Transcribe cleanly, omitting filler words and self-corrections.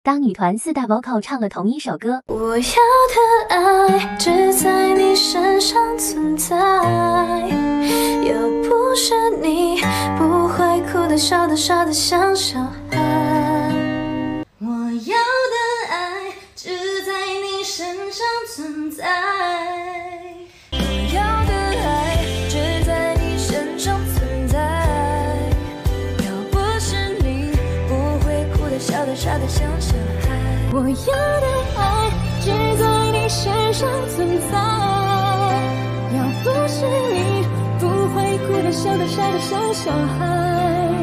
当女团4大 vocal 唱了同一首歌， 我要的爱只在你身上存在，要不是你，不会哭的、笑的、傻的像小孩。我要的爱只在你身上存在，我要的爱只在你身上存在，要不是你，不会哭的、笑的、傻的像小孩。我要的爱只在你身上存在，要不是你，不会哭的、笑的、傻的像小孩。